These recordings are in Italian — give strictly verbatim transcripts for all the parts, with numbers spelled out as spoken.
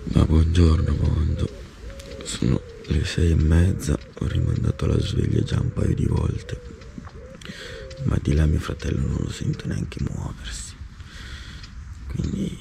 Ma buongiorno mondo, sono le sei e mezza, ho rimandato la sveglia già un paio di volte, ma di là mio fratello non lo sento neanche muoversi, quindi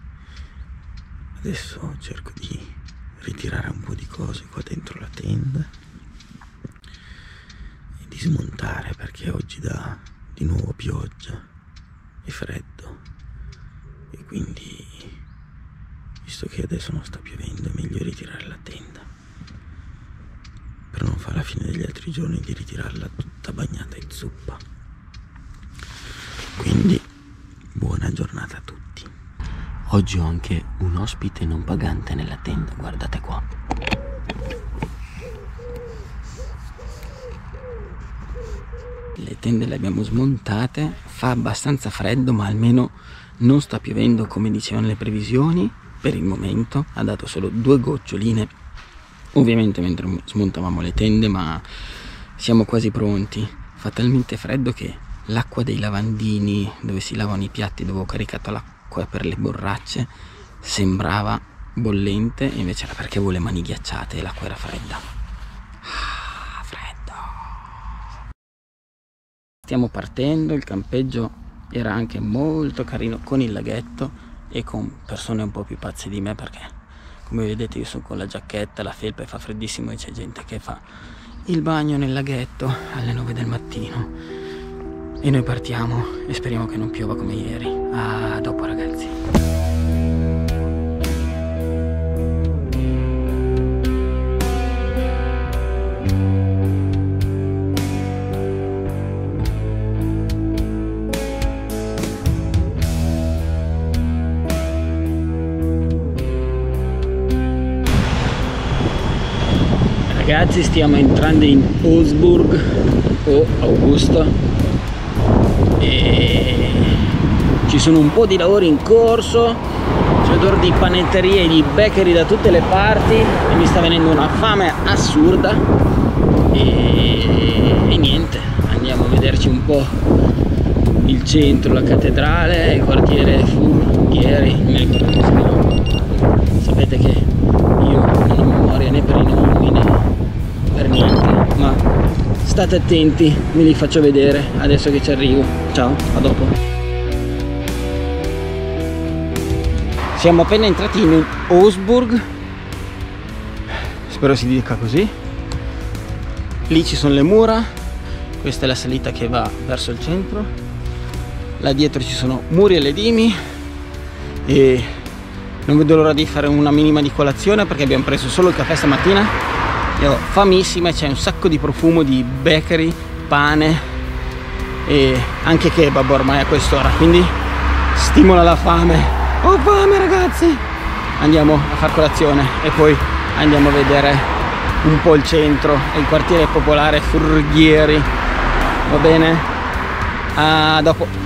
adesso cerco di ritirare un po' di cose qua dentro la tenda e di smontare, perché oggi dà di nuovo pioggia e freddo, e quindi, visto che adesso non sta piovendo, è meglio ritirare la tenda per non fare la fine degli altri giorni di ritirarla tutta bagnata in zuppa. Quindi buona giornata a tutti. Oggi ho anche un ospite non pagante nella tenda, guardate qua. Le tende le abbiamo smontate, fa abbastanza freddo, ma almeno non sta piovendo come dicevano le previsioni. Per il momento ha dato solo due goccioline, ovviamente mentre smontavamo le tende, ma siamo quasi pronti. Fa talmente freddo che l'acqua dei lavandini dove si lavano i piatti, dove ho caricato l'acqua per le borracce, sembrava bollente, invece era perché avevo le mani ghiacciate e l'acqua era fredda. Ah, freddo! Stiamo partendo, il campeggio era anche molto carino, con il laghetto e con persone un po' più pazze di me, perché come vedete io sono con la giacchetta, la felpa e fa freddissimo, e c'è gente che fa il bagno nel laghetto alle nove del mattino. E noi partiamo e speriamo che non piova come ieri. A dopo ragazzi. Ragazzi, stiamo entrando in Augsburg o Augusta e ci sono un po' di lavori in corso, c'è odore di panetterie e di bakery da tutte le parti e mi sta venendo una fame assurda e, e niente, andiamo a vederci un po' il centro, la cattedrale, il quartiere Furghieri, non mi ricordo come si chiama. Sapete che io non ho memoria né per i nomi né per niente, ma state attenti, ve li faccio vedere adesso che ci arrivo. Ciao, a dopo. Siamo appena entrati in Augsburg, spero si dica così. Lì ci sono le mura, questa è la salita che va verso il centro, là dietro ci sono muri e ledimi e non vedo l'ora di fare una minima di colazione perché abbiamo preso solo il caffè stamattina. Io ho famissima e c'è un sacco di profumo di bakery, pane e anche kebab ormai a quest'ora, quindi stimola la fame. Ho fame ragazzi! Andiamo a far colazione e poi andiamo a vedere un po' il centro e il quartiere popolare Furghieri. Va bene? A dopo!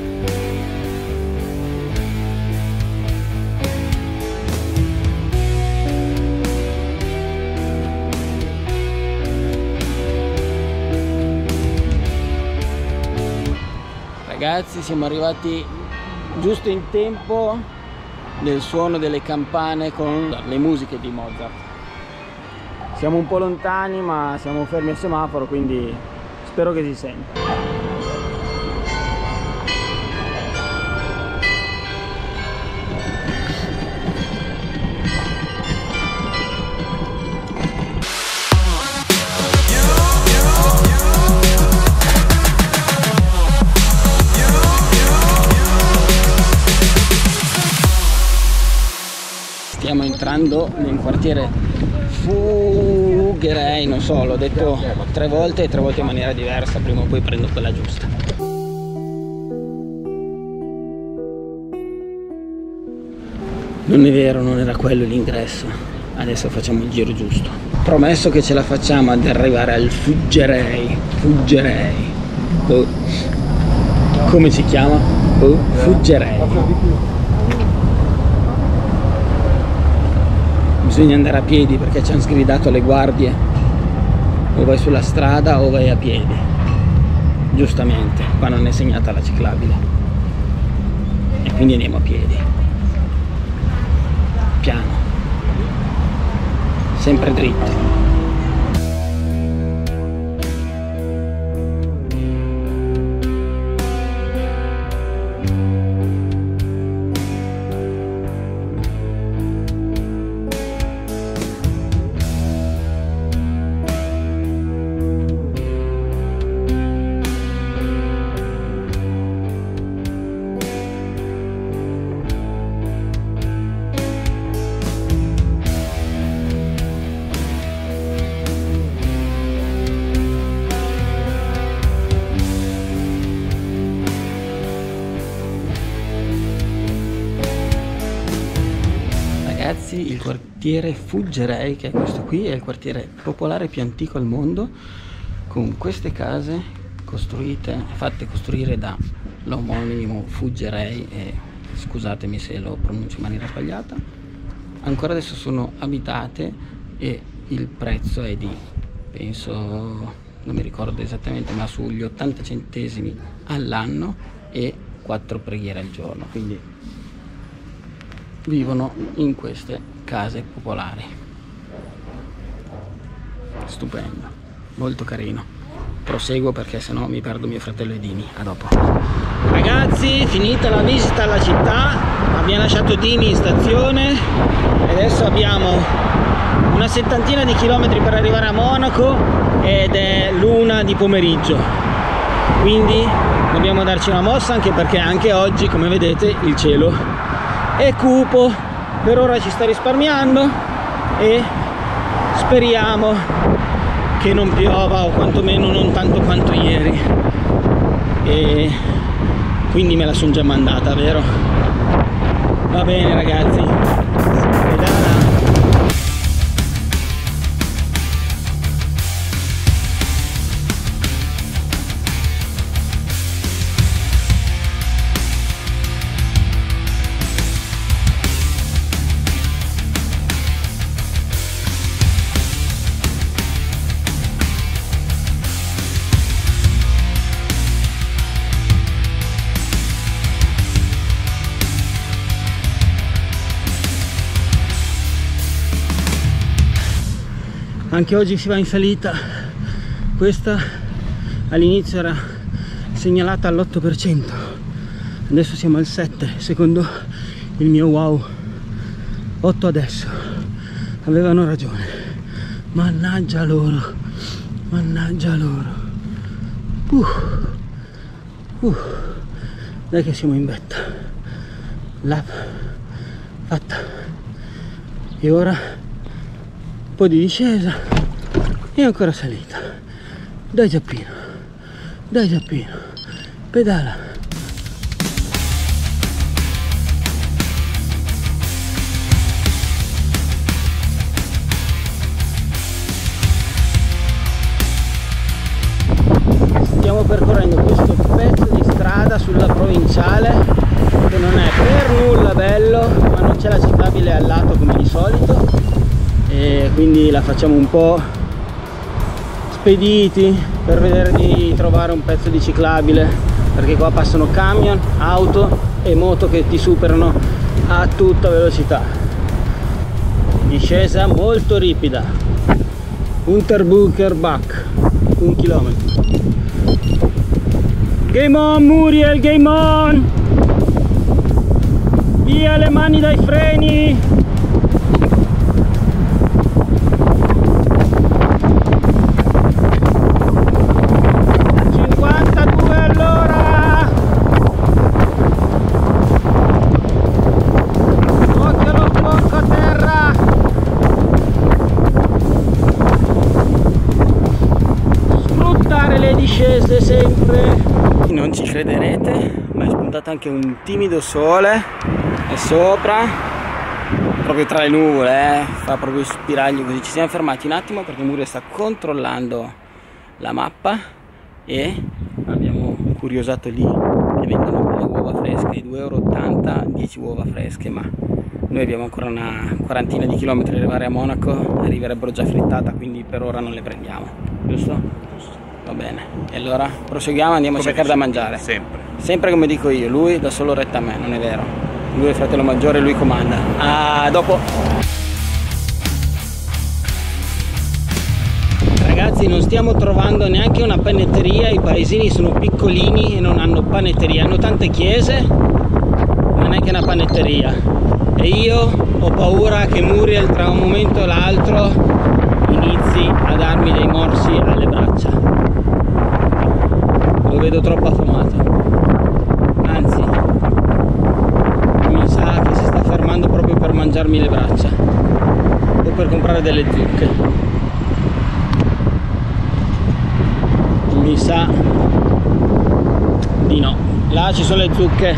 Ragazzi, siamo arrivati giusto in tempo del suono delle campane con le musiche di Mozart. Siamo un po' lontani ma siamo fermi al semaforo, quindi spero che si senta. Stiamo entrando nel quartiere Fuggerei, non so, l'ho detto tre volte e tre volte in maniera diversa, prima o poi prendo quella giusta. Non è vero, non era quello l'ingresso, adesso facciamo il giro giusto. Promesso che ce la facciamo ad arrivare al Fuggerei, Fuggerei, oh. Come si chiama? Oh, Fuggerei. Bisogna andare a piedi perché ci hanno sgridato le guardie, o vai sulla strada o vai a piedi, giustamente, qua non è segnata la ciclabile e quindi andiamo a piedi, piano, sempre dritti. Ragazzi, il quartiere Fuggerei, che è questo qui, è il quartiere popolare più antico al mondo, con queste case costruite, fatte costruire dall'omonimo Fuggerei, e scusatemi se lo pronuncio in maniera sbagliata. Ancora adesso sono abitate e il prezzo è di, penso, non mi ricordo esattamente, ma sugli ottanta centesimi all'anno e quattro preghiere al giorno, quindi vivono in queste case popolari. Stupendo, molto carino. Proseguo perché sennò mi perdo mio fratello e Dini. A dopo. Ragazzi, finita la visita alla città, abbiamo lasciato Dini in stazione e adesso abbiamo una settantina di chilometri per arrivare a Monaco ed è l'una di pomeriggio, quindi dobbiamo darci una mossa, anche perché anche oggi, come vedete, il cielo è cupo. Per ora ci sta risparmiando e speriamo che non piova, o quantomeno non tanto quanto ieri, e quindi me la sono già mandata, vero? Va bene ragazzi, pedala. Anche oggi si va in salita. Questa all'inizio era segnalata all'otto per cento, adesso siamo al sette per cento, secondo il mio wow. otto adesso. Avevano ragione, mannaggia loro, mannaggia loro. uh, uh. Dai che siamo in vetta, lap fatta, e ora un po' di discesa e ancora salita. Dai Giappino, dai Giappino, pedala. Stiamo percorrendo questo pezzo di strada sulla provinciale che non è per nulla bello, ma non c'è la ciclabile al lato come di solito, e quindi la facciamo un po' spediti per vedere di trovare un pezzo di ciclabile, perché qua passano camion, auto e moto che ti superano a tutta velocità. Discesa molto ripida, Unterbucher Bach, un chilometro. Game on Muriel, game on! Via le mani dai freni! Discese sempre. Non ci crederete, ma è spuntato anche un timido sole e sopra, proprio tra le nuvole, eh, fa proprio spiraglio così. Ci siamo fermati un attimo perché Muriel sta controllando la mappa e abbiamo curiosato lì che vendono le uova fresche, due euro e ottanta, dieci uova fresche, ma noi abbiamo ancora una quarantina di chilometri per arrivare a Monaco, arriverebbero già frittata, quindi per ora non le prendiamo, giusto? Va bene, e allora proseguiamo, andiamo come a cercare da mangiare. Sempre. Sempre come dico io, lui dà solo retta a me, non è vero. Lui è il fratello maggiore, lui comanda. A dopo. Ragazzi, non stiamo trovando neanche una panetteria, i paesini sono piccolini e non hanno panetteria, hanno tante chiese, ma neanche una panetteria. E io ho paura che Muriel tra un momento e l'altro inizi a darmi dei morsi alle braccia. Lo vedo troppo affamato. Anzi, mi sa che si sta fermando proprio per mangiarmi le braccia o per comprare delle zucche. Mi sa di no. Là ci sono le zucche,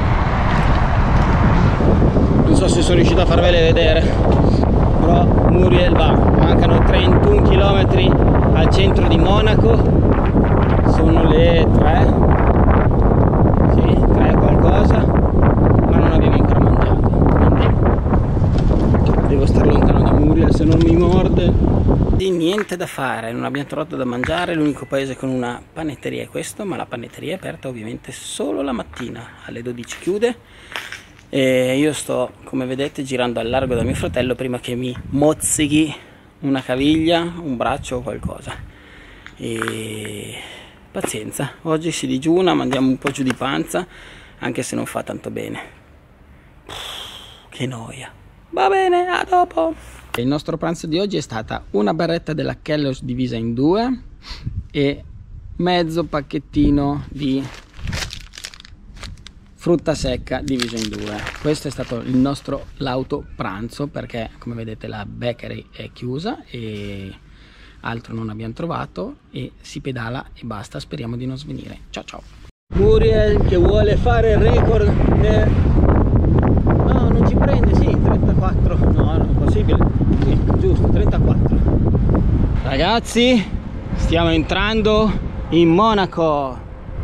non so se sono riuscito a farvele vedere, però Muriel va. Mancano trentuno chilometri al centro di Monaco, sono le tre, sì, tre qualcosa, ma non abbiamo ancora mangiato, quindi devo stare lontano da Muriel se non mi morde. Niente da fare, non abbiamo trovato da mangiare, l'unico paese con una panetteria è questo, ma la panetteria è aperta ovviamente solo la mattina, alle dodici chiude e io sto, come vedete, girando al largo da mio fratello prima che mi mozzichi una caviglia, un braccio o qualcosa. E pazienza, oggi si digiuna, ma andiamo un po' giù di panza, anche se non fa tanto bene. Che noia. Va bene, a dopo. Il nostro pranzo di oggi è stata una barretta della Kellogg's divisa in due e mezzo pacchettino di frutta secca diviso in due. Questo è stato il nostro lauto pranzo, perché come vedete la bakery è chiusa e altro non abbiamo trovato e si pedala e basta, speriamo di non svenire. Ciao ciao. Muriel che vuole fare il record del... no, non ci prende, sì, trentaquattro, no, non è possibile, sì, giusto, trentaquattro. Ragazzi, stiamo entrando in Monaco.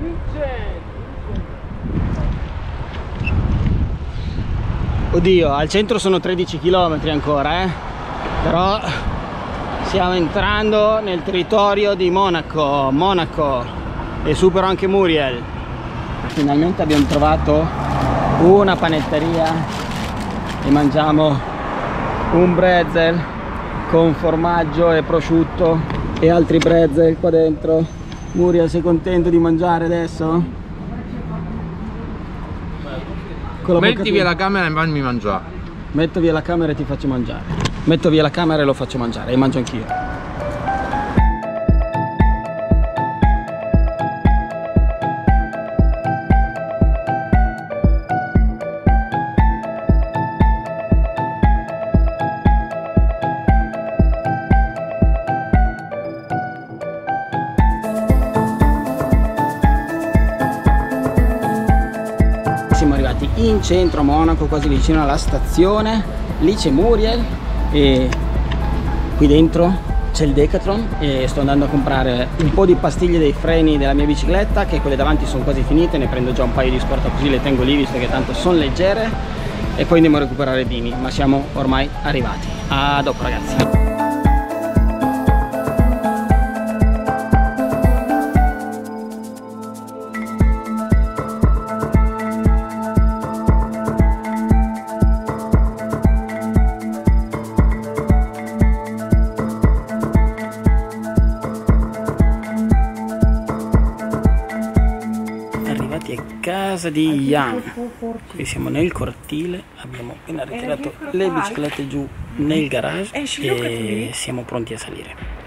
Oddio, al centro sono tredici chilometri ancora, eh? Però stiamo entrando nel territorio di Monaco, Monaco, e supero anche Muriel. Finalmente abbiamo trovato una panetteria e mangiamo un brezel con formaggio e prosciutto e altri brezel qua dentro. Muriel, sei contento di mangiare adesso? Metti via la camera e fammi mangiare. Metto via la camera e ti faccio mangiare. Metto via la camera e lo faccio mangiare e mangio anch'io. Siamo arrivati in centro a Monaco, quasi vicino alla stazione. Lì c'è Muriel e qui dentro c'è il Decathlon e sto andando a comprare un po' di pastiglie dei freni della mia bicicletta, che quelle davanti sono quasi finite, ne prendo già un paio di scorta così le tengo lì visto che tanto sono leggere, e poi andiamo a recuperare Dini, ma siamo ormai arrivati. A dopo ragazzi. Casa di Jan, qui siamo nel cortile, abbiamo appena ritirato le biciclette giù nel garage e siamo pronti a salire.